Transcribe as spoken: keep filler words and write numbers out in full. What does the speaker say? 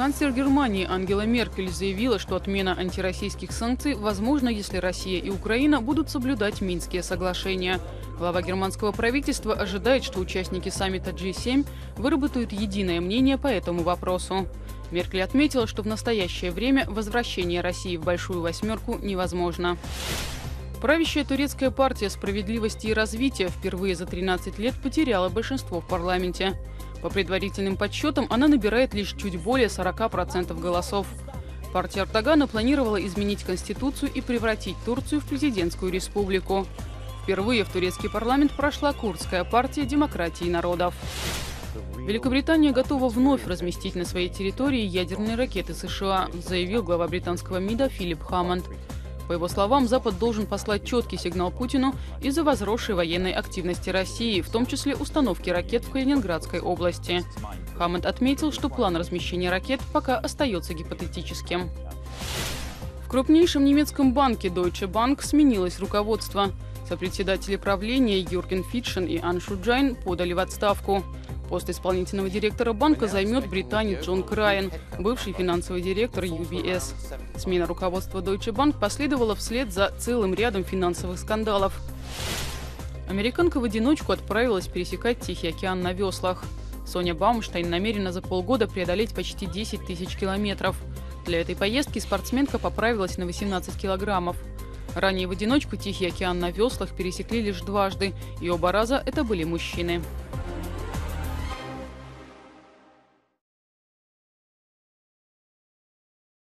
Канцлер Германии Ангела Меркель заявила, что отмена антироссийских санкций возможна, если Россия и Украина будут соблюдать Минские соглашения. Глава германского правительства ожидает, что участники саммита джи семь выработают единое мнение по этому вопросу. Меркель отметила, что в настоящее время возвращение России в Большую Восьмерку невозможно. Правящая турецкая партия справедливости и развития впервые за тринадцать лет потеряла большинство в парламенте. По предварительным подсчетам, она набирает лишь чуть более сорока процентов голосов. Партия Эрдогана планировала изменить конституцию и превратить Турцию в президентскую республику. Впервые в турецкий парламент прошла курдская партия демократии народов. Великобритания готова вновь разместить на своей территории ядерные ракеты США, заявил глава британского МИДа Филипп Хаммонд. По его словам, Запад должен послать четкий сигнал Путину из-за возросшей военной активности России, в том числе установки ракет в Калининградской области. Хаммонд отметил, что план размещения ракет пока остается гипотетическим. В крупнейшем немецком банке Deutsche Bank сменилось руководство. Сопредседатели правления Юрген Фитшен и Ан Шуджайн подали в отставку. Пост исполнительного директора банка займет британец Джон Крайен, бывший финансовый директор ю би эс. Смена руководства Deutsche Bank последовала вслед за целым рядом финансовых скандалов. Американка в одиночку отправилась пересекать Тихий океан на веслах. Соня Баумштейн намерена за полгода преодолеть почти десять тысяч километров. Для этой поездки спортсменка поправилась на восемнадцать килограммов. Ранее в одиночку Тихий океан на веслах пересекли лишь дважды, и оба раза это были мужчины.